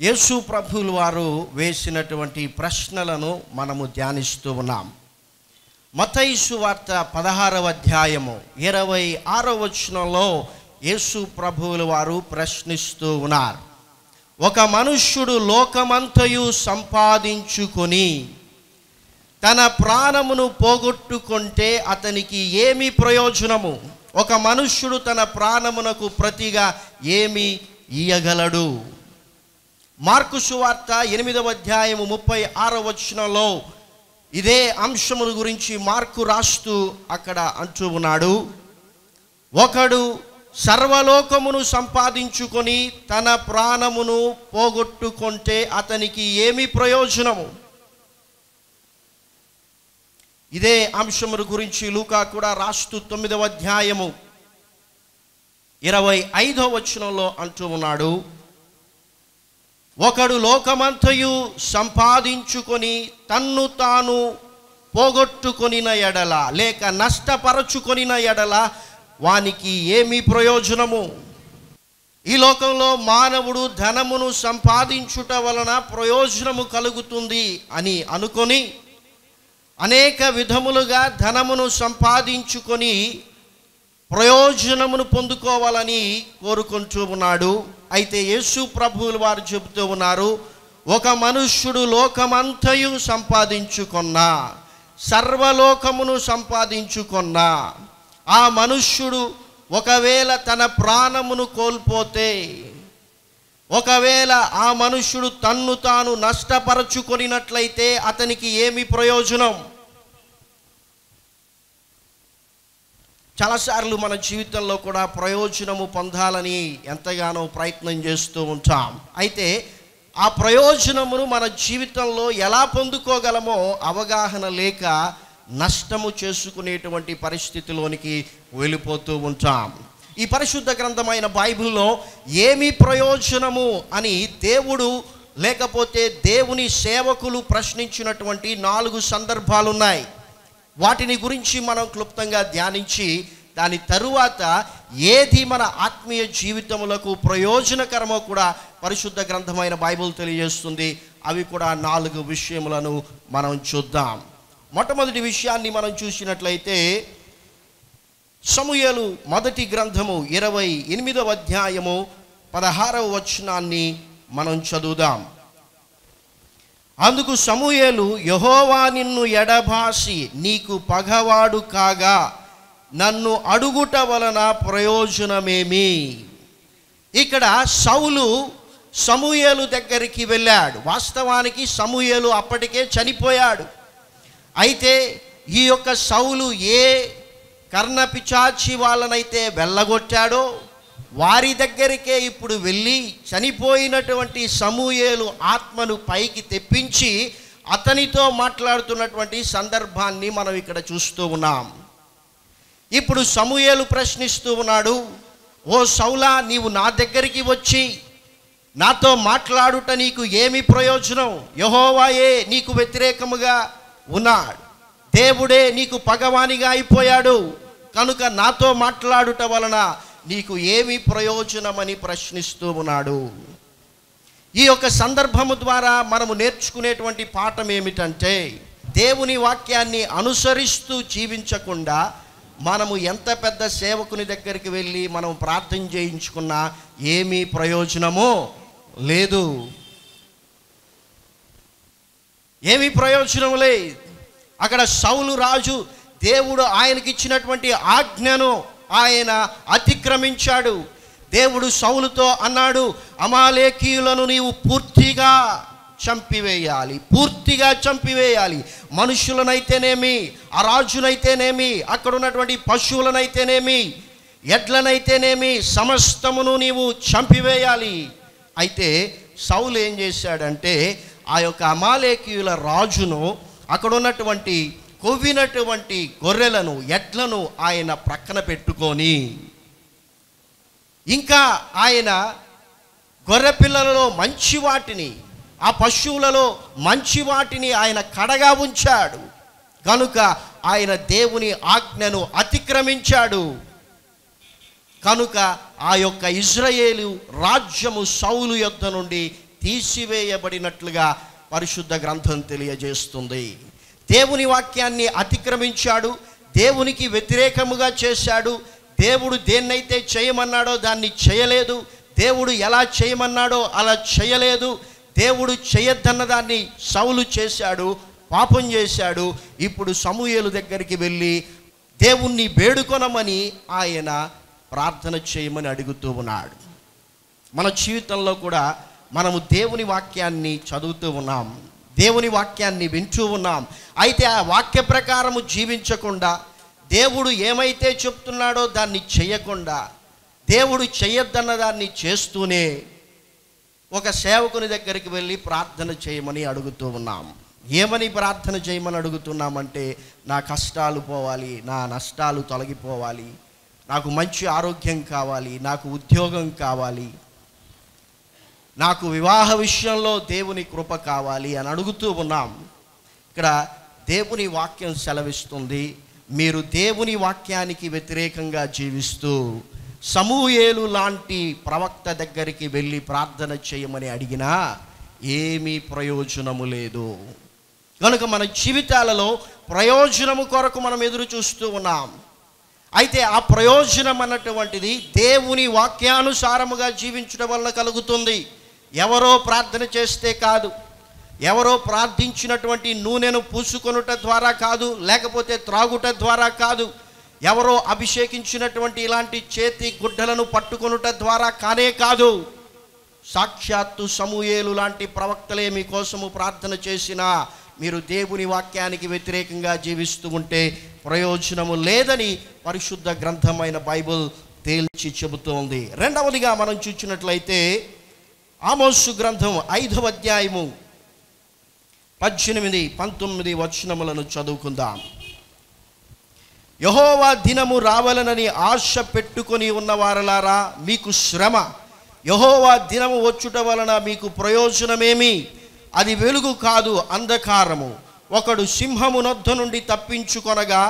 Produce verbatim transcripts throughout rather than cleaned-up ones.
యేసు ప్రభువుల వారు వేసినటువంటి ప్రశ్నలను మనము ధ్యానిస్తూ ఉన్నాం. మత్తయి సువార్త పదహారవ అధ్యాయము ఇరవై ఆరవ వచనంలో యేసు ప్రభువుల వారు ప్రశ్నిస్తూ ఉన్నారు. ఒక మనుష్యుడు లోకమంతయు సంపాదించుకొని తన ప్రాణమును పోగొట్టుకుంటే అతనికి ఏమి ప్రయోజనము? ఒక మనుష్యుడు తన ప్రాణమునకు ప్రతిగా ఏమి ఇయ్యగలడు? మార్కు సువార్త ఎనిమిదవ అధ్యాయము ముప్పై ఆరవ వచనంలో ఇదే అంశముల గురించి మార్కు రాస్తూ అక్కడ అంటూ ఉన్నాడు, ఒకడు సర్వలోకమును సంపాదించుకొని తన ప్రాణమును పోగొట్టుకుంటే అతనికి ఏమి ప్రయోజనము? ఇదే అంశముల గురించి లూకా కూడా రాస్తూ తొమ్మిదవ అధ్యాయము ఇరవై ఐదవ వచనంలో అంటూ ఉన్నాడు, ఒకడు లోకమంతయు సంపాదించుకొని తన్ను తాను పోగొట్టుకొనిన ఎడల లేక నష్టపరచుకొనిన ఎడల వానికి ఏమి ప్రయోజనము? ఈ లోకంలో మానవుడు ధనమును సంపాదించుట వలన ప్రయోజనము కలుగుతుంది అని అనుకొని అనేక విధములుగా ధనమును సంపాదించుకొని ప్రయోజనమును పొందుకోవాలని కోరుకుంటూ ఉన్నాడు. అయితే యేసు ప్రభువుల వారు చెబుతూ ఉన్నారు, ఒక మనుష్యుడు లోకమంతయు సంపాదించుకున్నా, సర్వలోకమును సంపాదించుకున్నా, ఆ మనుష్యుడు ఒకవేళ తన ప్రాణమును కోల్పోతే, ఒకవేళ ఆ మనుష్యుడు తన్ను తాను నష్టపరచుకొనినట్లయితే అతనికి ఏమి ప్రయోజనం? చాలాసార్లు మన జీవితంలో కూడా ప్రయోజనము పొందాలని ఎంతగానో ప్రయత్నం చేస్తూ ఉంటాం. అయితే ఆ ప్రయోజనమును మన జీవితంలో ఎలా పొందుకోగలమో అవగాహన లేక నష్టము చేసుకునేటువంటి పరిస్థితిలోనికి వెళ్ళిపోతూ ఉంటాం. ఈ పరిశుద్ధ గ్రంథమైన బైబిల్లో ఏమి ప్రయోజనము అని దేవుడు లేకపోతే దేవుని సేవకులు ప్రశ్నించినటువంటి నాలుగు సందర్భాలు ఉన్నాయి. వాటిని గురించి మనం క్లుప్తంగా ధ్యానించి దాని తరువాత ఏది మన ఆత్మీయ జీవితములకు ప్రయోజనకరమో కూడా పరిశుద్ధ గ్రంథమైన బైబిల్ తెలియజేస్తుంది. అవి కూడా నాలుగు విషయములను మనం చూద్దాం. మొట్టమొదటి విషయాన్ని మనం చూసినట్లయితే సమూయేలు మొదటి గ్రంథము ఇరవై ఎనిమిదవ అధ్యాయము పదహారవ వచనాన్ని మనం చదువుదాం. అందుకు సమూయేలు, యెహోవా నిన్ను ఎడబాసి నీకు పగవాడు కాగా నన్ను అడుగుట వలన ప్రయోజనమేమి? ఇక్కడ సౌలు సమూయేలు దగ్గరికి వెళ్ళాడు. వాస్తవానికి సమూయేలు అప్పటికే చనిపోయాడు. అయితే ఈ యొక్క సౌలు ఏ కర్ణపిచాచి వాళ్ళనైతే వెళ్ళగొట్టాడో వారి దగ్గరికే ఇప్పుడు వెళ్ళి చనిపోయినటువంటి సమూయేలు ఆత్మను పైకి తెప్పించి అతనితో మాట్లాడుతున్నటువంటి సందర్భాన్ని మనం ఇక్కడ చూస్తూ ఉన్నాం. ఇప్పుడు సమూయేలు ప్రశ్నిస్తూ ఉన్నాడు, ఓ సౌలా, నీవు నా దగ్గరికి వచ్చి నాతో మాట్లాడుట నీకు ఏమి ప్రయోజనం? యెహోవాయే నీకు వ్యతిరేకముగా ఉన్నాడు, దేవుడే నీకు పగవానిగా అయిపోయాడు, కనుక నాతో మాట్లాడుట వలన నీకు ఏమి ప్రయోజనమని ప్రశ్నిస్తూ ఉన్నాడు. ఈ యొక్క సందర్భము ద్వారా మనము నేర్చుకునేటువంటి పాఠం ఏమిటంటే, దేవుని వాక్యాన్ని అనుసరిస్తూ జీవించకుండా మనము ఎంత పెద్ద సేవకుని దగ్గరికి వెళ్ళి మనం ప్రార్థన చేయించుకున్నా ఏమీ ప్రయోజనమో లేదు. ఏమీ ప్రయోజనం లేదు. అక్కడ సౌలు రాజు దేవుడు ఆయనకి ఇచ్చినటువంటి ఆజ్ఞను ఆయన అతిక్రమించాడు. దేవుడు సౌలుతో అన్నాడు, అమాలేకీయులను నీవు పూర్తిగా చంపివేయాలి, పూర్తిగా చంపివేయాలి. మనుషులనైతేనేమి, ఆ రాజునైతేనేమి, అక్కడ ఉన్నటువంటి పశువులనైతేనేమి, ఎడ్లనైతేనేమి, సమస్తమును నీవు చంపివేయాలి. అయితే సౌలు ఏం చేశాడంటే ఆ యొక్క అమాలేకీయుల రాజును, అక్కడ ఉన్నటువంటి కొవ్వినటువంటి గొర్రెలను, ఎడ్లను ఆయన ప్రక్కన పెట్టుకొని, ఇంకా ఆయన గొర్రె పిల్లలలో మంచి వాటిని, ఆ పశువులలో మంచి వాటిని ఆయన కడగా ఉంచాడు. కనుక ఆయన దేవుని ఆజ్ఞను అతిక్రమించాడు. కనుక ఆ యొక్క ఇజ్రాయేలు రాజ్యము సౌలు యొద్ద నుండి తీసివేయబడినట్లుగా పరిశుద్ధ గ్రంథం తెలియజేస్తుంది. దేవుని వాక్యాన్ని అతిక్రమించాడు, దేవునికి వ్యతిరేకముగా చేశాడు. దేవుడు దేన్నైతే చేయమన్నాడో దాన్ని చేయలేదు, దేవుడు ఎలా చేయమన్నాడో అలా చేయలేదు. దేవుడు చేయొద్దన్న దాన్ని సౌలు చేశాడు, పాపం చేశాడు. ఇప్పుడు సమూయేలు దగ్గరికి వెళ్ళి దేవుణ్ణి వేడుకొనమని ఆయన ప్రార్థన చేయమని అడుగుతూ ఉన్నాడు. మన జీవితంలో కూడా మనము దేవుని వాక్యాన్ని చదువుతూ ఉన్నాం, దేవుని వాక్యాన్ని వింటూ ఉన్నాం. అయితే ఆ వాక్య ప్రకారము జీవించకుండా, దేవుడు ఏమైతే చెప్తున్నాడో దాన్ని చేయకుండా, దేవుడు చేయొద్దన్న దాన్ని చేస్తూనే ఒక సేవకుని దగ్గరికి వెళ్ళి ప్రార్థన చేయమని అడుగుతూ ఉన్నాం. ఏమని ప్రార్థన చేయమని అడుగుతున్నామంటే, నా కష్టాలు పోవాలి, నా నష్టాలు తొలగిపోవాలి, నాకు మంచి ఆరోగ్యం కావాలి, నాకు ఉద్యోగం కావాలి, నాకు వివాహ విషయంలో దేవుని కృప కావాలి అని అడుగుతూ ఉన్నాం. ఇక్కడ దేవుని వాక్యం సెలవిస్తుంది, మీరు దేవుని వాక్యానికి వ్యతిరేకంగా జీవిస్తూ సమూయేలు లాంటి ప్రవక్త దగ్గరికి వెళ్ళి ప్రార్థన చేయమని అడిగినా ఏమీ ప్రయోజనము లేదు. కనుక మన జీవితాలలో ప్రయోజనము కొరకు మనం ఎదురు చూస్తూ ఉన్నాం. అయితే ఆ ప్రయోజనం అన్నటువంటిది దేవుని వాక్యానుసారముగా జీవించడం వల్ల కలుగుతుంది. ఎవరో ప్రార్థన చేస్తే కాదు, ఎవరో ప్రార్థించినటువంటి నూనెను పూసుకొనుట ద్వారా కాదు, లేకపోతే త్రాగుట ద్వారా కాదు, ఎవరో అభిషేకించినటువంటి ఇలాంటి చేతి గుడ్డలను పట్టుకొనుట ద్వారా కానే కాదు. సాక్షాత్తు సమూయేలు లాంటి ప్రవక్తలే మీకోసము ప్రార్థన చేసినా మీరు దేవుని వాక్యానికి వ్యతిరేకంగా జీవిస్తూ ఉంటే ప్రయోజనము లేదని పరిశుద్ధ గ్రంథమైన బైబిల్ తేల్చి చెబుతోంది. రెండవదిగా మనం చూసినట్లయితే ఆమోసు గ్రంథం ఐదవ అధ్యాయము పద్దెనిమిది పంతొమ్మిది వచనములను చదువుకుందాం. యెహోవా దినము రావాలనని ఆశ పెట్టుకొని ఉన్నవారలారా, మీకు శ్రమ. యెహోవా దినము వచ్చుట వలన మీకు ప్రయోజనమేమి? అది వెలుగు కాదు, అంధకారము. ఒకడు సింహము నొద్ద నుండి తప్పించుకొనగా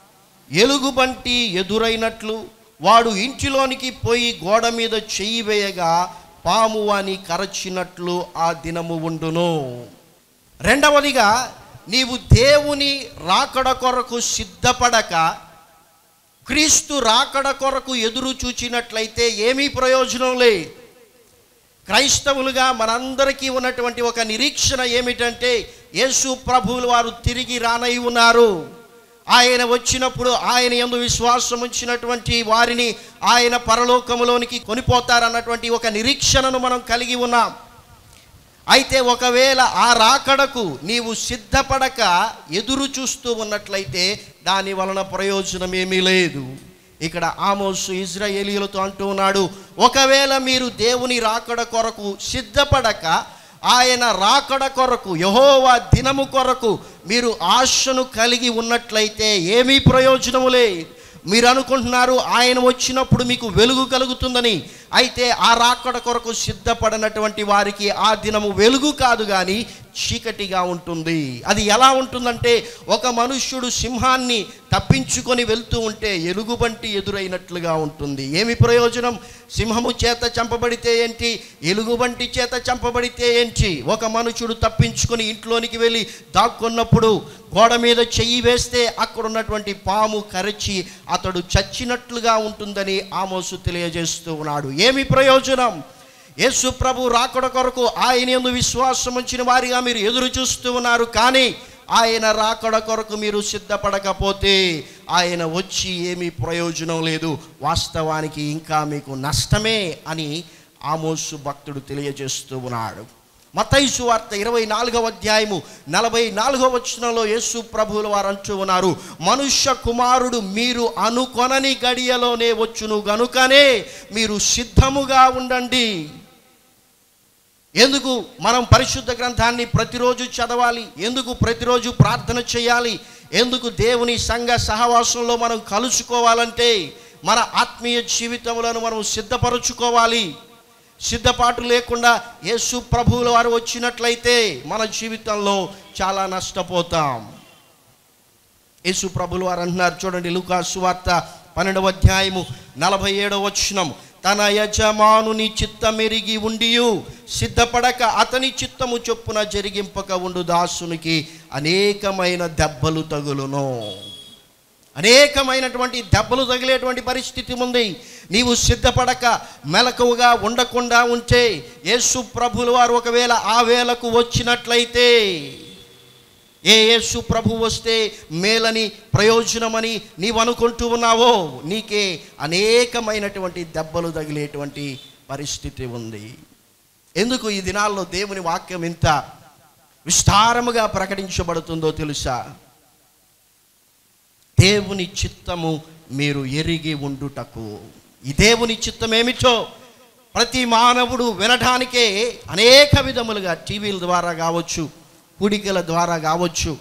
ఎలుగుబంటి ఎదురైనట్లు, వాడు ఇంటిలోనికి పోయి గోడ మీద చెయ్యి వేయగా పాము వాని కరచినట్లు ఆ దినము ఉండును. రెండవదిగా, నీవు దేవుని రాకడ కొరకు సిద్ధపడక క్రీస్తు రాకడ కొరకు ఎదురు చూచినట్లయితే ఏమీ ప్రయోజనం లే. క్రైస్తవులుగా మనందరికీ ఉన్నటువంటి ఒక నిరీక్షణ ఏమిటంటే, యేసు ప్రభువులు వారు తిరిగి రానై ఉన్నారు. ఆయన వచ్చినప్పుడు ఆయన యందు విశ్వాసం ఉంచినటువంటి వారిని ఆయన పరలోకములోనికి కొనిపోతారన్నటువంటి ఒక నిరీక్షణను మనం కలిగి ఉన్నాం. అయితే ఒకవేళ ఆ రాకడకు నీవు సిద్ధపడక ఎదురు చూస్తూ ఉన్నట్లయితే దాని వలన ప్రయోజనం ఏమీ లేదు. ఇక్కడ ఆమోసు ఇశ్రాయేలీయులతో అంటూ ఉన్నాడు, ఒకవేళ మీరు దేవుని రాకడ కొరకు సిద్ధపడక ఆయన రాకడ కొరకు, యెహోవా దినము కొరకు మీరు ఆశను కలిగి ఉన్నట్లయితే ఏమీ ప్రయోజనము లేదు. మీరు అనుకుంటున్నారు ఆయన వచ్చినప్పుడు మీకు వెలుగు కలుగుతుందని. అయితే ఆ రాకడ కొరకు సిద్ధపడినటువంటి వారికి ఆ దినము వెలుగు కాదు కానీ చీకటిగా ఉంటుంది. అది ఎలా ఉంటుందంటే, ఒక మనుష్యుడు సింహాన్ని తప్పించుకొని వెళ్తూ ఉంటే ఎలుగుబంటి ఎదురైనట్లుగా ఉంటుంది. ఏమి ప్రయోజనం? సింహము చేత చంపబడితే ఏంటి, ఎలుగుబంటి చేత చంపబడితే ఏంటి? ఒక మనుషుడు తప్పించుకొని ఇంట్లోనికి వెళ్ళి దాక్కున్నప్పుడు గోడ మీద చెయ్యి వేస్తే అక్కడ ఉన్నటువంటి పాము కరచి అతడు చచ్చినట్లుగా ఉంటుందని ఆమోసు తెలియజేస్తూ ఉన్నాడు. ఏమి ప్రయోజనం? యేసు ప్రభు రాకడ కొరకు ఆయన యందు విశ్వాసం ఉంచిన వారిగా మీరు ఎదురు చూస్తూ ఉన్నారు, కానీ ఆయన రాకడ కొరకు మీరు సిద్ధపడకపోతే ఆయన వచ్చి ఏమీ ప్రయోజనం లేదు, వాస్తవానికి ఇంకా మీకు నష్టమే అని ఆమోసు భక్తుడు తెలియజేస్తూ ఉన్నాడు. మత్తయి సువార్త ఇరవై నాలుగవ అధ్యాయము నలభై నాలుగవ వచనంలో యేసు ప్రభువుల వారు అంటూ ఉన్నారు, మనుష్య కుమారుడు మీరు అనుకొనని గడియలోనే వచ్చును గనుకనే మీరు సిద్ధముగా ఉండండి. ఎందుకు మనం పరిశుద్ధ గ్రంథాన్ని ప్రతిరోజు చదవాలి? ఎందుకు ప్రతిరోజు ప్రార్థన చేయాలి? ఎందుకు దేవుని సంఘ సహవాసంలో మనం కలుసుకోవాలంటే మన ఆత్మీయ జీవితములను మనం సిద్ధపరచుకోవాలి. సిద్ధపాటు లేకుండా యేసు ప్రభువుల వారు వచ్చినట్లయితే మన జీవితంలో చాలా నష్టపోతాం. యేసు ప్రభువుల వారు అంటున్నారు, చూడండి లూకా సువార్త పన్నెండవ అధ్యాయము నలభై ఏడవ వచనం, తన యజమానుని చిత్తమెరిగి ఉండియు సిద్ధపడక అతని చిత్తము చొప్పున జరిగింపక ఉండు దాసునికి అనేకమైన దెబ్బలు తగులును. అనేకమైనటువంటి దెబ్బలు తగిలేటువంటి పరిస్థితి ఉంది. నీవు సిద్ధపడక మెలకువగా ఉండకుండా ఉంటే యేసు ప్రభువుల వారు ఒకవేళ ఆ వేళకు వచ్చినట్లయితే, ఏ యేసు ప్రభు వస్తే మేలని ప్రయోజనమని నీవు అనుకుంటూ ఉన్నావో, నీకే అనేకమైనటువంటి దెబ్బలు తగిలేటువంటి పరిస్థితి ఉంది. ఎందుకు ఈ దినాల్లో దేవుని వాక్యం ఇంత విస్తారముగా ప్రకటించబడుతుందో తెలుసా? దేవుని చిత్తము మీరు ఎరిగి ఉండుటకు. ఈ దేవుని చిత్తం ఏమిటో ప్రతి మానవుడు వినడానికే అనేక విధములుగా టీవీల ద్వారా కావచ్చు, కూడికల ద్వారా కావచ్చు,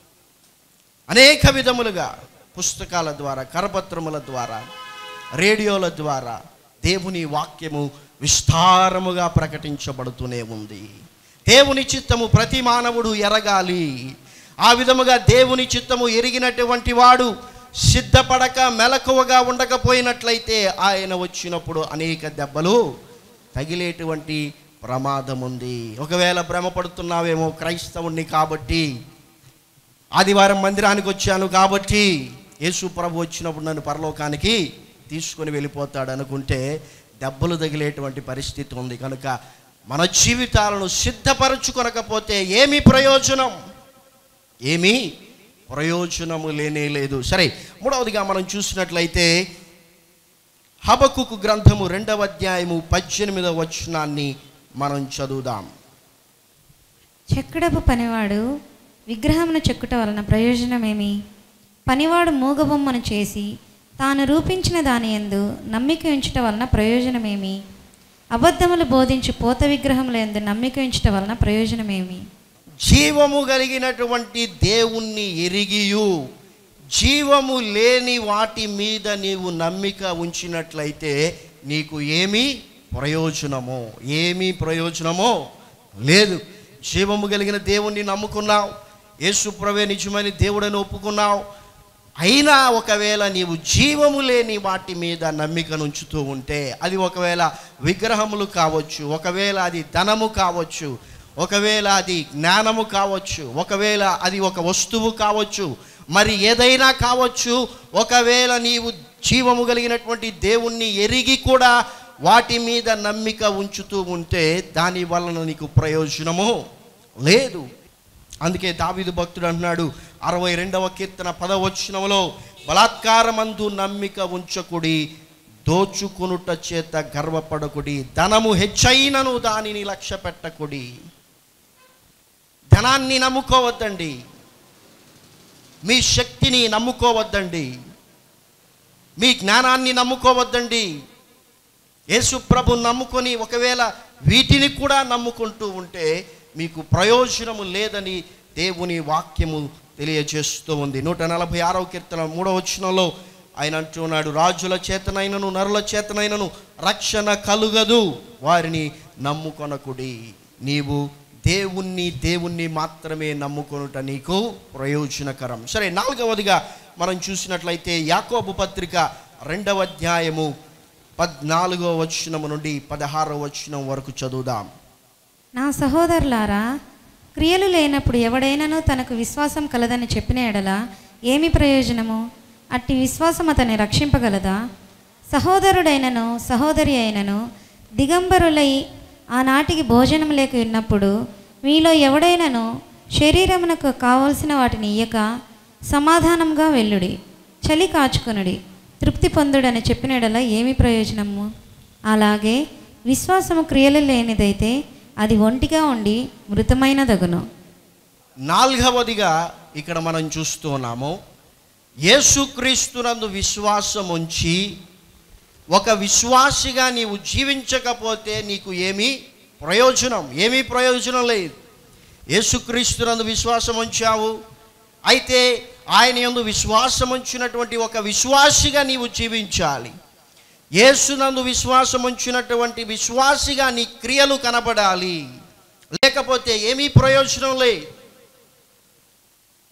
అనేక విధములుగా పుస్తకాల ద్వారా, కరపత్రముల ద్వారా, రేడియోల ద్వారా దేవుని వాక్యము విస్తారముగా ప్రకటించబడుతూనే ఉంది. దేవుని చిత్తము ప్రతి మానవుడు ఎరగాలి. ఆ విధముగా దేవుని చిత్తము ఎరిగినటువంటి వాడు సిద్ధపడక మెలకువగా ఉండకపోయినట్లయితే ఆయన వచ్చినప్పుడు అనేక దెబ్బలు తగిలేటువంటి ప్రమాదం ఉంది. ఒకవేళ భ్రమపడుతున్నావేమో, క్రైస్తవుణ్ణి కాబట్టి, ఆదివారం మందిరానికి వచ్చాను కాబట్టి యేసు ప్రభు వచ్చినప్పుడు నన్ను పరలోకానికి తీసుకొని వెళ్ళిపోతాడు అనుకుంటే దెబ్బలు తగిలేటువంటి పరిస్థితి ఉంది. కనుక మన జీవితాలను సిద్ధపరచుకొనకపోతే ఏమి ప్రయోజనం? ఏమీ ప్రయోజనము లేనే లేదు. సరే, మూడవదిగా మనం చూసినట్లయితే హబక్కుకు గ్రంథము రెండవ అధ్యాయము పద్దెనిమిదవ వచనాన్ని మనం చదువుదాం. చెక్కడపు పనివాడు విగ్రహమును చెక్కుట వలన ప్రయోజనమేమి? పనివాడు మూగబొమ్మను చేసి తాను రూపించిన దాని యందు నమ్మిక ఉంచుట వలన ప్రయోజనమేమి? అబద్ధములు బోధించి పోత విగ్రహముల యందు నమ్మిక ఉంచుట వలన ప్రయోజనమేమి? జీవము కలిగినటువంటి దేవుణ్ణి ఎరిగియు జీవము లేని వాటి మీద నీవు నమ్మిక ఉంచినట్లయితే నీకు ఏమి ప్రయోజనమో? ఏమీ ప్రయోజనమో లేదు. జీవము కలిగిన దేవుణ్ణి నమ్ముకున్నావు, యేసు ప్రభువే నిజమైన దేవుడని ఒప్పుకున్నావు. అయినా ఒకవేళ నీవు జీవము లేని వాటి మీద నమ్మికను ఉంచుతూ ఉంటే, అది ఒకవేళ విగ్రహములు కావచ్చు, ఒకవేళ అది ధనము కావచ్చు, ఒకవేళ అది జ్ఞానము కావచ్చు, ఒకవేళ అది ఒక వస్తువు కావచ్చు, మరి ఏదైనా కావచ్చు. ఒకవేళ నీవు జీవము కలిగినటువంటి దేవుణ్ణి ఎరిగి కూడా వాటి మీద నమ్మిక ఉంచుతూ ఉంటే దాని వలన నీకు ప్రయోజనము లేదు. అందుకే దావీదు భక్తుడు అంటున్నాడు అరవై రెండవ కీర్తన పదవచనములో, బలాత్కారమందు నమ్మిక ఉంచకుడి, దోచుకునుట చేత గర్వపడకుడి, ధనము హెచ్చైనను దానిని లక్ష్య పెట్టకుడి. ధనాన్ని నమ్ముకోవద్దండి, మీ శక్తిని నమ్ముకోవద్దండి, మీ జ్ఞానాన్ని నమ్ముకోవద్దండి. యేసు ప్రభు నమ్ముకొని ఒకవేళ వీటిని కూడా నమ్ముకుంటూ ఉంటే మీకు ప్రయోజనము లేదని దేవుని వాక్యము తెలియజేస్తూ ఉంది. నూట నలభై ఆరవ కీర్తన మూడవ వచనంలో ఆయన అంటున్నాడు, రాజుల చేతనైనను నరుల చేతనైనను రక్షణ కలుగదు, వారిని నమ్ముకొనకుడి. నీవు దేవుణ్ణి దేవుణ్ణి మాత్రమే నమ్ముకొనుట నీకు ప్రయోజనకరం. సరే, నాలుగవదిగా మనం చూసినట్లయితే యాకోబు పత్రిక రెండవ అధ్యాయము పద్నాలుగో వచనము నుండి పదహారవ వచనం వరకు చదువుదాం. నా సహోదరులారా, క్రియలు లేనప్పుడు ఎవడైనాను తనకు విశ్వాసం కలదని చెప్పిన ఎడల ఏమి ప్రయోజనము? అట్టి విశ్వాసం అతన్ని రక్షింపగలదా? సహోదరుడైనను సహోదరి అయినను దిగంబరులై ఆనాటికి భోజనం లేక ఉన్నప్పుడు మీలో ఎవడైనాను శరీరమునకు కావలసిన వాటిని ఇయ్యక సమాధానంగా వెళ్ళుడి, చలి కాచుకొనుడి, తృప్తి పొందుడని చెప్పిన ఎడల ఏమి ప్రయోజనము? అలాగే విశ్వాసము క్రియలు లేనిదైతే అది ఒంటిగా ఉండి మృతమైనదగును. నాలుగవదిగా ఇక్కడ మనం చూస్తూ ఉన్నాము, యేసుక్రీస్తునందు విశ్వాసం ఉంచి ఒక విశ్వాసిగా నీవు జీవించకపోతే నీకు ఏమీ ప్రయోజనం ఏమీ ప్రయోజనం లేదు. యేసుక్రీస్తునందు విశ్వాసం ఉంచావు, అయితే ఆయన యందు విశ్వాసం ఉంచినటువంటి ఒక విశ్వాసిగా నీవు జీవించాలి. యేసునందు విశ్వాసం ఉంచినటువంటి విశ్వాసిగా నీ క్రియలు కనబడాలి, లేకపోతే ఏమీ ప్రయోజనం లేదు.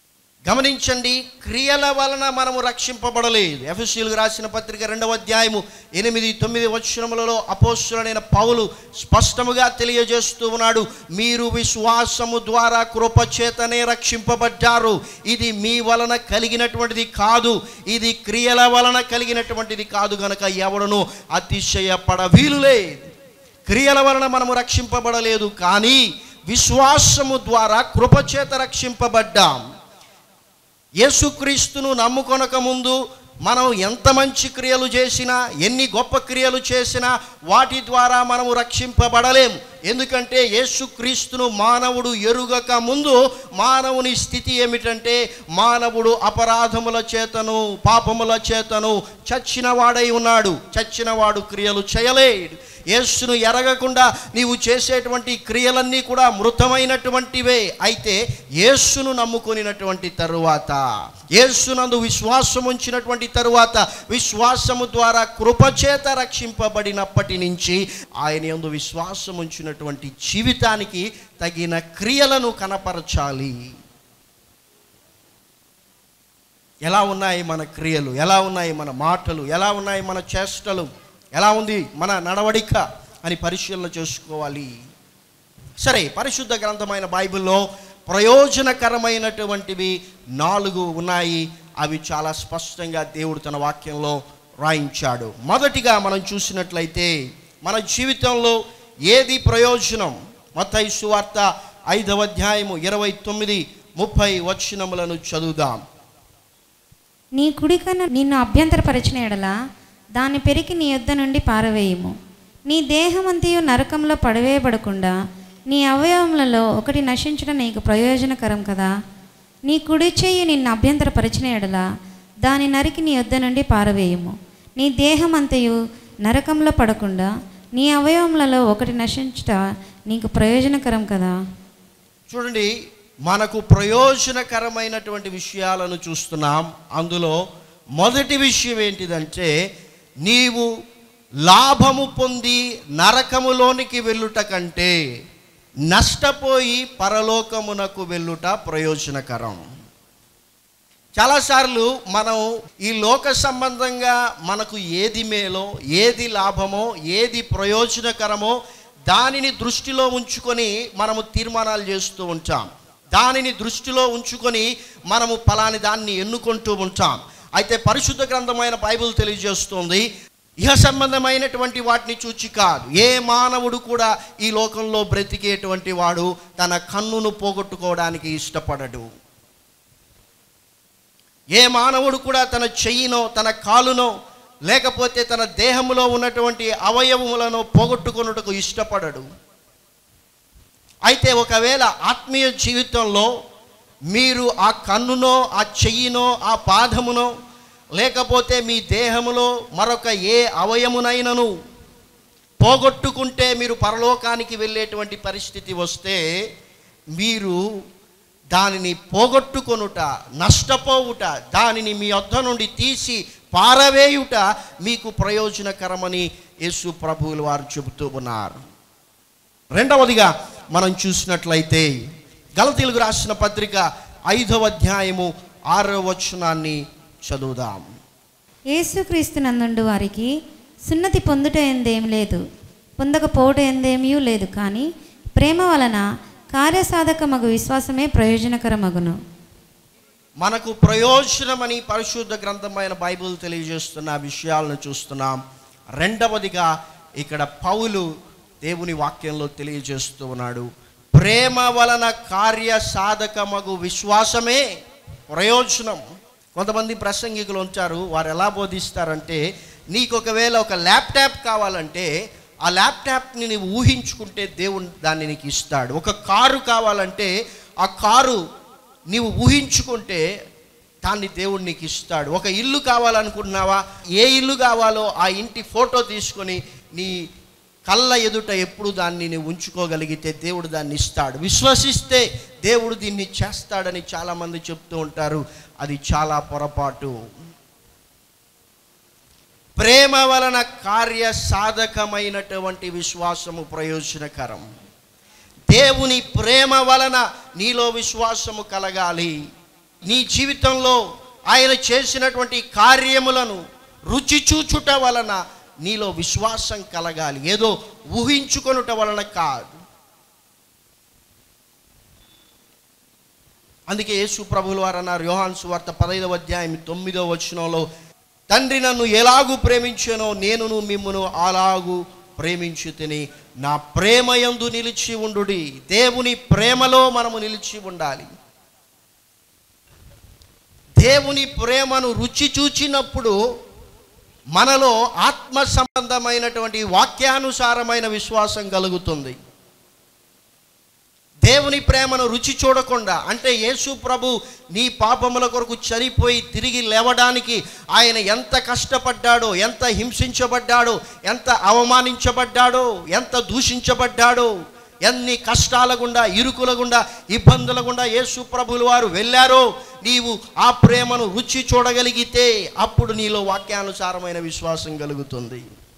గమనించండి, క్రియల వలన మనము రక్షింపబడలేదు. ఎఫెసీయులకు రాసిన పత్రిక రెండవ అధ్యాయము ఎనిమిది తొమ్మిది వచనములలో అపోస్తలుడైన పౌలు స్పష్టముగా తెలియజేస్తూ ఉన్నాడు, మీరు విశ్వాసము ద్వారా కృపచేతనే రక్షింపబడ్డారు. ఇది మీ వలన కలిగినటువంటిది కాదు, ఇది క్రియల వలన కలిగినటువంటిది కాదు, గనక ఎవడును అతిశయపడ వీలు లేదు. క్రియల వలన మనము రక్షింపబడలేదు, కానీ విశ్వాసము ద్వారా కృపచేత రక్షింపబడ్డాం. యేసుక్రీస్తును నమ్ముకొనక ముందు మనం ఎంత మంచి క్రియలు చేసినా, ఎన్ని గొప్ప క్రియలు చేసినా వాటి ద్వారా మనము రక్షింపబడలేము. ఎందుకంటే యేసుక్రీస్తును మానవుడు ఎరుగక ముందు మానవుని స్థితి ఏమిటంటే, మానవుడు అపరాధముల చేతను పాపముల చేతను చచ్చిన వాడై ఉన్నాడు. చచ్చినవాడు క్రియలు చేయలేడు. యేసును ఎరగకుండా నీవు చేసేటువంటి క్రియలన్నీ కూడా మృతమైనటువంటివే. అయితే యేసును నమ్ముకొనినటువంటి తరువాత, యేసునందు విశ్వాసం ఉంచినటువంటి తరువాత, విశ్వాసము ద్వారా కృపచేత రక్షింపబడినప్పటి నుంచి ఆయన యందు విశ్వాసం ఉంచినటువంటి జీవితానికి తగిన క్రియలను కనపరచాలి. ఎలా ఉన్నాయి మన క్రియలు, ఎలా ఉన్నాయి మన మాటలు, ఎలా ఉన్నాయి మన చేష్టలు, ఎలా ఉంది మన నడవడిక అని పరిశీలన చేసుకోవాలి. సరే, పరిశుద్ధ గ్రంథమైన బైబిల్లో ప్రయోజనకరమైనటువంటివి నాలుగు ఉన్నాయి. అవి చాలా స్పష్టంగా దేవుడు తన వాక్యంలో రాయించాడు. మొదటిగా మనం చూసినట్లయితే మన జీవితంలో ఏది ప్రయోజనం? మత్తయి సువార్త ఐదవ అధ్యాయము ఇరవై తొమ్మిది ముప్పై వచనములను చదువుదాం. నీ కుడికన్ను నిన్ను అభ్యంతరపరిచిన ఎడల దాన్ని పెరికి నీ యొద్ద నుండి పారవేయము. నీ దేహమంతయు నరకంలో పడవేయబడకుండా నీ అవయవములలో ఒకటి నశించడం నీకు ప్రయోజనకరం కదా. నీ కుడి చెయ్యి నిన్ను అభ్యంతరపరిచిన ఎడల దాని నరికి నీ యొద్ద నుండి పారవేయము. నీ దేహమంతయు నరకంలో పడకుండా నీ అవయవములలో ఒకటి నశించుట నీకు ప్రయోజనకరం కదా. చూడండి, మనకు ప్రయోజనకరమైనటువంటి విషయాలను చూస్తున్నాం. అందులో మొదటి విషయం ఏంటిదంటే, నీవు లాభము పొంది నరకములోనికి వెళ్ళుట కంటే నష్టపోయి పరలోకమునకు వెళ్ళుట ప్రయోజనకరం. చాలాసార్లు మనం ఈ లోక సంబంధంగా మనకు ఏది మేలో, ఏది లాభమో, ఏది ప్రయోజనకరమో దానిని దృష్టిలో ఉంచుకొని మనము తీర్మానాలు చేస్తూ ఉంటాం. దానిని దృష్టిలో ఉంచుకొని మనము ఫలాని దాన్ని ఎన్నుకుంటూ ఉంటాం. అయితే పరిశుద్ధ గ్రంథమైన బైబిల్ తెలియజేస్తుంది, ఇహ సంబంధమైనటువంటి వాటిని చూచి కాదు. ఏ మానవుడు కూడా ఈ లోకంలో బ్రతికేటువంటి వాడు తన కన్నును పోగొట్టుకోవడానికి ఇష్టపడడు. ఏ మానవుడు కూడా తన చెయ్యినో, తన కాలునో, లేకపోతే తన దేహంలో ఉన్నటువంటి అవయవములను పోగొట్టుకొనుటకు ఇష్టపడడు. అయితే ఒకవేళ ఆత్మీయ జీవితంలో మీరు ఆ కన్నునో, ఆ చెయ్యినో, ఆ పాదమునో, లేకపోతే మీ దేహములో మరొక ఏ అవయమునైనను పోగొట్టుకుంటే మీరు పరలోకానికి వెళ్ళేటువంటి పరిస్థితి వస్తే, మీరు దానిని పోగొట్టుకొనుట, నష్టపోవుట, దానిని మీ వద్ద నుండి తీసి పారవేయుట మీకు ప్రయోజనకరమని యేసు ప్రభువులు వారు చెబుతూ ఉన్నారు. రెండవదిగా మనం చూసినట్లయితే గలతీయులకు రాసిన పత్రిక ఐదవ అధ్యాయము ఆరవ వచనాన్ని చదువుదాం. యేసుక్రీస్తు నందుండు వారికి సున్నతి పొందుట ఎందేం లేదు, పొందకపోవట ఎందేమీ లేదు, కానీ ప్రేమ వలన కార్యసాధకమగు విశ్వాసమే ప్రయోజనకరమగును. మనకు ప్రయోజనమని పరిశుద్ధ గ్రంథమైన బైబిల్ తెలియజేస్తున్న విషయాలను చూస్తున్నాం. రెండవదిగా ఇక్కడ పౌలు దేవుని వాక్యంలో తెలియజేస్తూ ఉన్నాడు, ప్రేమ వలన కార్య సాధకమగు విశ్వాసమే ప్రయోజనం. కొంతమంది ప్రసంగికులు ఉంటారు, వారు ఎలా బోధిస్తారంటే, నీకు ఒకవేళ ఒక ల్యాప్టాప్ కావాలంటే ఆ ల్యాప్టాప్ని నీవు ఊహించుకుంటే దేవుడు దాన్ని నీకు ఇస్తాడు. ఒక కారు కావాలంటే ఆ కారు నీవు ఊహించుకుంటే దాన్ని దేవుడు నీకు ఇస్తాడు. ఒక ఇల్లు కావాలనుకుంటున్నావా, ఏ ఇల్లు కావాలో ఆ ఇంటి ఫోటో తీసుకొని నీ కళ్ళ ఎదుట ఎప్పుడు దాన్ని నీవు ఉంచుకోగలిగితే దేవుడు దాన్ని ఇస్తాడు. విశ్వసిస్తే దేవుడు దీన్ని చేస్తాడని చాలామంది చెప్తూ ఉంటారు. అది చాలా పొరపాటు. ప్రేమ వలన కార్య సాధకమైనటువంటి విశ్వాసము ప్రయోజనకరం. దేవుని ప్రేమ వలన నీలో విశ్వాసము కలగాలి. నీ జీవితంలో ఆయన చేసినటువంటి కార్యములను రుచి చూచుట వలన నీలో విశ్వాసం కలగాలి, ఏదో ఊహించుకొనుట వలన కాదు. అందుకే యేసు ప్రభువుల వారు అన్నారు, యోహాను సువార్త పదైదవ అధ్యాయం తొమ్మిదవ వచనంలో, తండ్రి నన్ను ఎలాగూ ప్రేమించానో నేనును మిమ్మును అలాగూ ప్రేమించుతిని, నా ప్రేమ యందు నిలిచి ఉండుడి. దేవుని ప్రేమలో మనము నిలిచి ఉండాలి. దేవుని ప్రేమను రుచి చూచినప్పుడు మనలో ఆత్మ సంబంధమైనటువంటి వాక్యానుసారమైన విశ్వాసం కలుగుతుంది. దేవుని ప్రేమను రుచి చూడకుండా, అంటే యేసు ప్రభు నీ పాపముల కొరకు చనిపోయి తిరిగి లేవడానికి ఆయన ఎంత కష్టపడ్డాడో, ఎంత హింసించబడ్డాడో, ఎంత అవమానించబడ్డాడో, ఎంత దూషించబడ్డాడో, ఎన్ని కష్టాల గుండా, ఇరుకుల గుండా, ఇబ్బందుల గుండా యేసు ప్రభువుల వారు వెళ్ళారో, నీవు ఆ ప్రేమను రుచి చూడగలిగితే అప్పుడు నీలో వాక్యానుసారమైన విశ్వాసం కలుగుతుంది.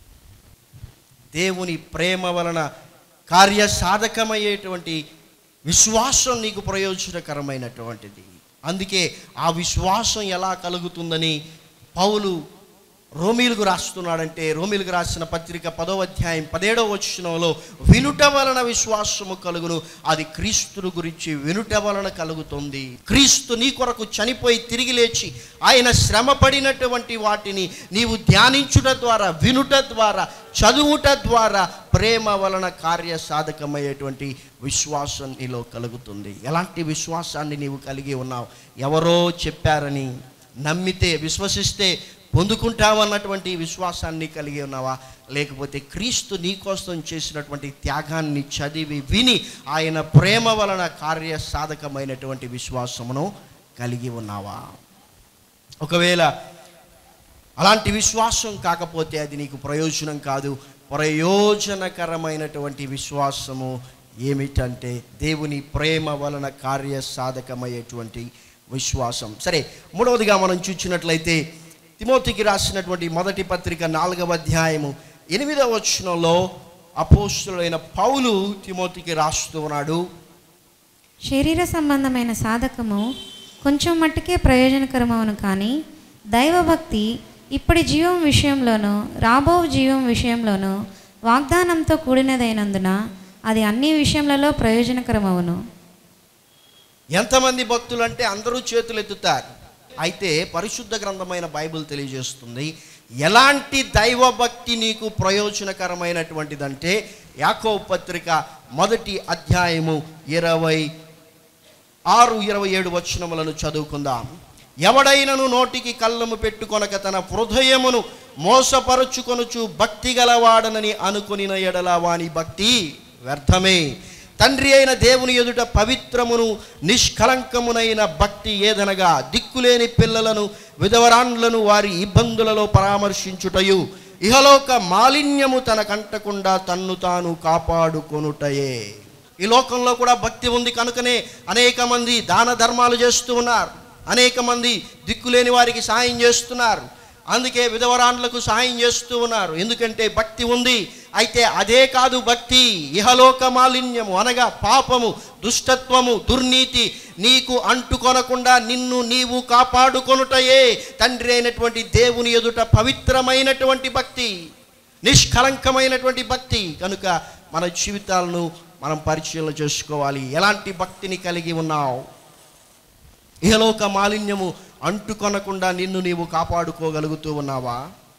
దేవుని ప్రేమ వలన కార్యసాధకమయ్యేటువంటి విశ్వాసం నీకు ప్రయోజనకరమైనటువంటిది. అందుకే ఆ విశ్వాసం ఎలా కలుగుతుందని పౌలు రోమీలకు రాస్తున్నాడంటే, రోమీలకు రాసిన పత్రిక పదవ అధ్యాయం పదిహేడవ వచనంలో, వినుట వలన విశ్వాసము కలుగును, అది క్రీస్తుని గురించి వినుట వలన కలుగుతుంది. క్రీస్తు నీ కొరకు చనిపోయి తిరిగి లేచి ఆయన శ్రమ పడినటువంటి వాటిని నీవు ధ్యానించుట ద్వారా, వినుట ద్వారా, చదువుట ద్వారా ప్రేమ వలన కార్యసాధకమయ్యేటువంటి విశ్వాసం నీలో కలుగుతుంది. ఎలాంటి విశ్వాసాన్ని నీవు కలిగి ఉన్నావు? ఎవరో చెప్పారని నమ్మితే, విశ్వసిస్తే పొందుకుంటావన్నటువంటి విశ్వాసాన్ని కలిగి ఉన్నావా? లేకపోతే క్రీస్తు నీ కోసం చేసినటువంటి త్యాగాన్ని చదివి విని ఆయన ప్రేమ వలన కార్యసాధకమైనటువంటి విశ్వాసమును కలిగి ఉన్నావా? ఒకవేళ అలాంటి విశ్వాసం కాకపోతే అది నీకు ప్రయోజనం కాదు. ప్రయోజనకరమైనటువంటి విశ్వాసము ఏమిటంటే దేవుని ప్రేమ వలన కార్యసాధకమయ్యేటువంటి విశ్వాసం. సరే, మూడవదిగా మనం చూసినట్లయితే తిమోతికి రాసినటువంటి మొదటి పత్రిక నాలుగవ అధ్యాయము ఎనిమిదవ వచనంలో అపోస్తలుడైన పౌలు తిమోతికి రాస్తూ ఉన్నాడు, శరీర సంబంధమైన సాధకము కొంచెం మట్టుకే ప్రయోజనకరమవును, కానీ దైవభక్తి ఇప్పటి జీవం విషయంలోనూ రాబో జీవం విషయంలోనూ వాగ్దానంతో కూడినదైనందున అది అన్ని విషయములలో ప్రయోజనకరమవును. ఎంతమంది భక్తులు అంటే అందరూ చేతులు ఎత్తుతారు. అయితే పరిశుద్ధ గ్రంథమైన బైబిల్ తెలియజేస్తుంది ఎలాంటి దైవభక్తి నీకు ప్రయోజనకరమైనటువంటిదంటే, యాకోబు పత్రిక మొదటి అధ్యాయము ఇరవై ఆరు ఇరవై ఏడు వచనములను చదువుకుందాం. ఎవడైనను నోటికి కళ్ళము పెట్టుకొనక తన హృదయమును మోసపరుచుకొనుచు భక్తి గలవాడనని అనుకొనిన ఎడల వాని భక్తి వ్యర్థమే. తండ్రి అయిన దేవుని ఎదుట పవిత్రమును నిష్కలంకమునైన భక్తి ఏదనగా దిక్కులేని పిల్లలను విధవరాండ్లను వారి ఇబ్బందులలో పరామర్శించుటయు, ఇహలోక మాలిన్యము తన కంటకుండా తన్ను తాను కాపాడుకొనుటయే. ఈ లోకంలో కూడా భక్తి ఉంది కనుకనే అనేక మంది దాన ధర్మాలు చేస్తూ ఉన్నారు, అనేక మంది దిక్కులేని వారికి సాయం చేస్తున్నారు, అందుకే విధవరాండ్లకు సాయం చేస్తూ ఉన్నారు, ఎందుకంటే భక్తి ఉంది. అయితే అదే కాదు భక్తి, ఇహలోక మాలిన్యము అనగా పాపము, దుష్టత్వము, దుర్నీతి నీకు అంటుకొనకుండా నిన్ను నీవు కాపాడుకొనుటయే తండ్రి అయినటువంటి దేవుని ఎదుట పవిత్రమైనటువంటి భక్తి, నిష్కలంకమైనటువంటి భక్తి. కనుక మన జీవితాలను మనం పరిశీలన చేసుకోవాలి. ఎలాంటి భక్తిని కలిగి ఉన్నావు? ఇహలోక మాలిన్యము అంటుకొనకుండా నిన్ను నీవు కాపాడుకోగలుగుతూ ఉన్నావా?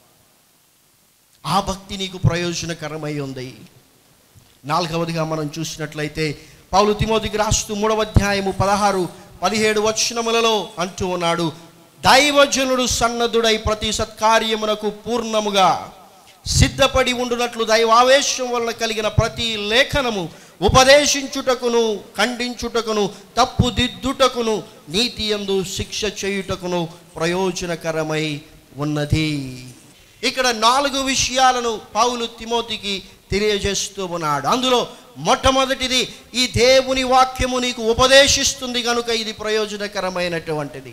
ఆ భక్తి నీకు ప్రయోజనకరమై ఉంది. నాలుగవదిగా మనం చూసినట్లయితే పౌలు తిమోతికి రాస్తూ మూడవ అధ్యాయము పదహారు పదిహేడు వచనములలో అంటూ ఉన్నాడు, దైవజనుడు సన్నద్ధుడై ప్రతి సత్కార్యమునకు పూర్ణముగా సిద్ధపడి ఉండునట్లు దైవావేశం వలన కలిగిన ప్రతి లేఖనము ఉపదేశించుటకును, ఖండించుటకును, తప్పుదిద్దుటకును, నీతి యందు శిక్ష చేయుటకును ప్రయోజనకరమై ఉన్నది. ఇక్కడ నాలుగు విషయాలను పౌలు తిమోతికి తెలియజేస్తూ ఉన్నాడు. అందులో మొట్టమొదటిది, ఈ దేవుని వాక్యము నీకు ఉపదేశిస్తుంది కనుక ఇది ప్రయోజనకరమైనటువంటిది.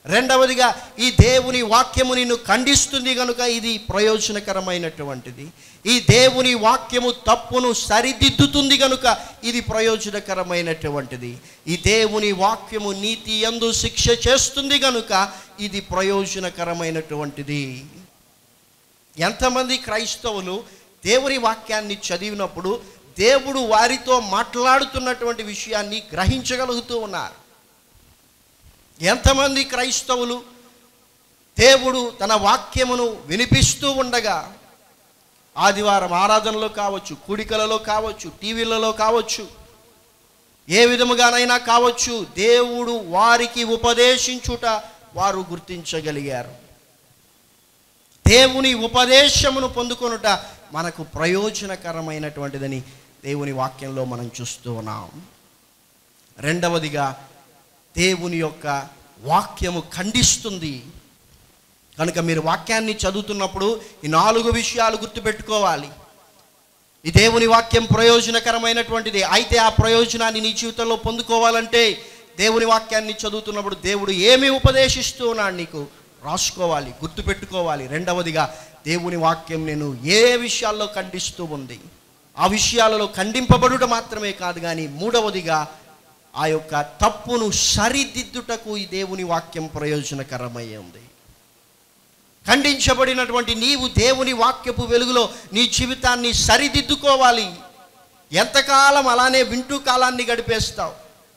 రెండవదిగా ఈ దేవుని వాక్యము నిన్ను ఖండిస్తుంది కనుక ఇది ప్రయోజనకరమైనటువంటిది. ఈ దేవుని వాక్యము తప్పును సరిదిద్దుతుంది కనుక ఇది ప్రయోజనకరమైనటువంటిది. ఈ దేవుని వాక్యము నీతి యందు శిక్ష చేస్తుంది కనుక ఇది ప్రయోజనకరమైనటువంటిది. ఎంతమంది క్రైస్తవులు దేవుని వాక్యాన్ని చదివినప్పుడు దేవుడు వారితో మాట్లాడుతున్నటువంటి విషయాన్ని గ్రహించగలుగుతూ ఉన్నారు? ఎంతమంది క్రైస్తవులు దేవుడు తన వాక్యమును వినిపిస్తూ ఉండగా ఆదివారం ఆరాధనలో కావచ్చు, కూడికలలో కావచ్చు, టీవీలలో కావచ్చు, ఏ విధముగానైనా కావచ్చు, దేవుడు వారికి ఉపదేశించుట వారు గుర్తించగలిగారు. దేవుని ఉపదేశమును పొందుకొనుట మనకు ప్రయోజనకరమైనటువంటిదని దేవుని వాక్యంలో మనం చూస్తూ ఉన్నాం. రెండవదిగా దేవుని యొక్క వాక్యము ఖండిస్తుంది కనుక మీరు వాక్యాన్ని చదువుతున్నప్పుడు ఈ నాలుగు విషయాలు గుర్తుపెట్టుకోవాలి. ఈ దేవుని వాక్యం ప్రయోజనకరమైనటువంటిది. అయితే ఆ ప్రయోజనాన్ని నీ జీవితంలో పొందుకోవాలంటే దేవుని వాక్యాన్ని చదువుతున్నప్పుడు దేవుడు ఏమి ఉపదేశిస్తూ ఉన్నాడు నీకు రాసుకోవాలి, గుర్తుపెట్టుకోవాలి. రెండవదిగా దేవుని వాక్యం నేను ఏ విషయాల్లో ఖండిస్తూ ఉంది, ఆ విషయాలలో ఖండింపబడుట మాత్రమే కాదు కానీ మూడవదిగా ఆ యొక్క తప్పును సరిదిద్దుటకు ఈ దేవుని వాక్యం ప్రయోజనకరమై ఉంది. ఖండించబడినటువంటి నీవు దేవుని వాక్యపు వెలుగులో నీ జీవితాన్ని సరిదిద్దుకోవాలి. ఎంతకాలం అలానే వింటూ కాలాన్ని గడిపేస్తావు?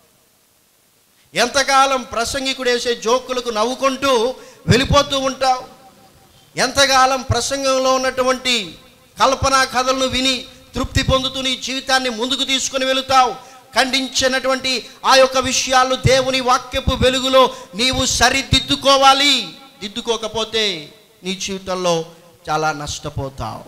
ఎంతకాలం ప్రసంగికుడు వేసే జోకులకు నవ్వుకుంటూ వెళ్ళిపోతూ ఉంటావు? ఎంతకాలం ప్రసంగంలో ఉన్నటువంటి కల్పనా కథలను విని తృప్తి పొందుతూ నీ జీవితాన్ని ముందుకు తీసుకుని వెళుతావు? ఖండించినటువంటి ఆ యొక్క విషయాలు దేవుని వాక్యపు వెలుగులో నీవు సరిదిద్దుకోవాలి. దిద్దుకోకపోతే నీ జీవితంలో చాలా నష్టపోతావు,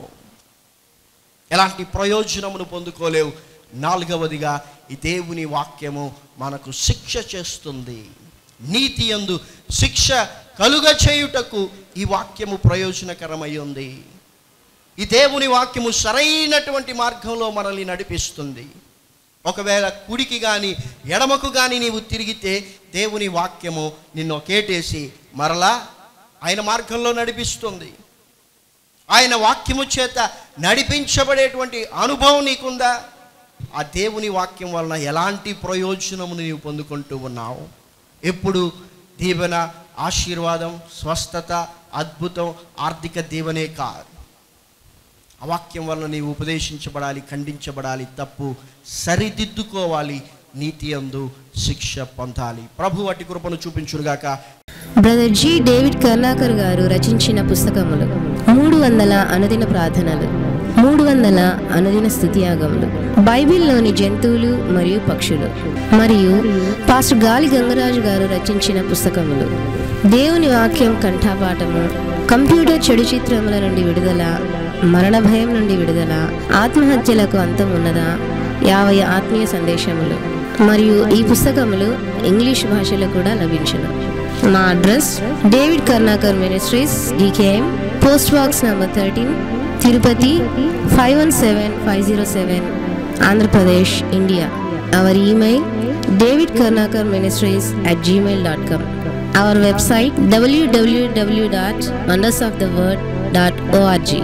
ఎలాంటి ప్రయోజనమును పొందుకోలేవు. నాలుగవదిగా ఈ దేవుని వాక్యము మనకు శిక్ష చేస్తుంది. నీతి యందు శిక్ష కలుగ చేయుటకు ఈ వాక్యము ప్రయోజనకరమై ఉంది. ఈ దేవుని వాక్యము సరైనటువంటి మార్గంలో మనల్ని నడిపిస్తుంది. ఒకవేళ కుడికి కానీ ఎడమకు కానీ నీవు తిరిగితే దేవుని వాక్యము నిన్ను కేటేసి మరలా ఆయన మార్గంలో నడిపిస్తుంది. ఆయన వాక్యము చేత నడిపించబడేటువంటి అనుభవం నీకుందా? ఆ దేవుని వాక్యం వలన ఎలాంటి ప్రయోజనమును నీవు పొందుకుంటూ ఉన్నావు? ఎప్పుడు దీవెన, ఆశీర్వాదం, స్వస్థత, అద్భుతం, ఆర్థిక దీవెనే కాదు. ఆ వాక్యం వలన నీవు ఉపదేశించబడాలి, ఖండించబడాలి, తప్పు సరిదిద్దుకోవాలి, నీతి యందు శిక్ష పొందాలి. ప్రభు వాటి కృపను చూపించుగాక. బ్రదర్ జి డేవిడ్ కర్ణాకర్ గారు రచించిన పుస్తకములు: మూడు వందల అనుదిన ప్రార్థనలు, మూడు వందల అనుదిన స్తుతియాగములు, బైబిల్లోని జంతువులు మరియు పక్షులు, మరియు పాస్టర్ గాలి గంగరాజు గారు రచించిన పుస్తకములు దేవుని వాక్యం కంఠపాఠము, కంప్యూటర్ చెడు చిత్రముల నుండి విడుదల, మరణ భయం నుండి విడుదల, ఆత్మహత్యలకు అంతం ఉన్నదా, యాభై ఆత్మీయ సందేశములు. మరియు ఈ పుస్తకములు ఇంగ్లీష్ భాషలో కూడా లభించును. మా address David Karnakar ministries, DKM, post box number thirteen, Tirupati five one seven five zero seven, Andhra Pradesh, India. Our email David Karnakar ministries at Gmail dot com. Our website W W W dot wonders of the world dot ORG.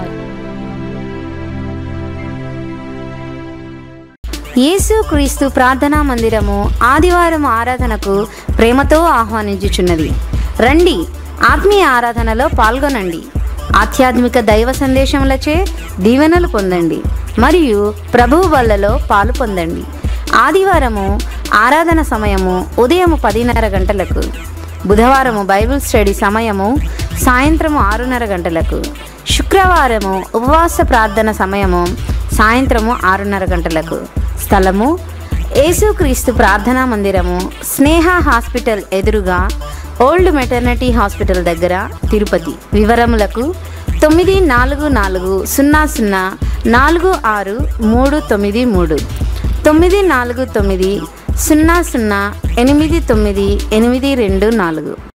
యేసుక్రీస్తు ప్రార్థనా మందిరము ఆదివారం ఆరాధనకు ప్రేమతో ఆహ్వానించుచున్నది. రండి, ఆత్మీయ ఆరాధనలో పాల్గొనండి, ఆధ్యాత్మిక దైవ సందేశములచే దీవెనలు పొందండి మరియు ప్రభువు వల్లలో పాలు పొందండి. ఆదివారము ఆరాధన సమయము ఉదయం పదిన్నర గంటలకు, బుధవారము బైబిల్ స్టడీ సమయము సాయంత్రము ఆరున్నర గంటలకు, శుక్రవారము ఉపవాస ప్రార్థన సమయము సాయంత్రము ఆరున్నర గంటలకు. స్థలము యేసుక్రీస్తు ప్రార్థనా మందిరము, స్నేహ హాస్పిటల్ ఎదురుగా, ఓల్డ్ మెటర్నిటీ హాస్పిటల్ దగ్గర, తిరుపతి. వివరములకు తొమ్మిది నాలుగు నాలుగు సున్నా సున్నా నాలుగు ఆరు మూడు తొమ్మిది మూడు, తొమ్మిది నాలుగు తొమ్మిది సున్నా సున్నా ఎనిమిది తొమ్మిది ఎనిమిది రెండు నాలుగు.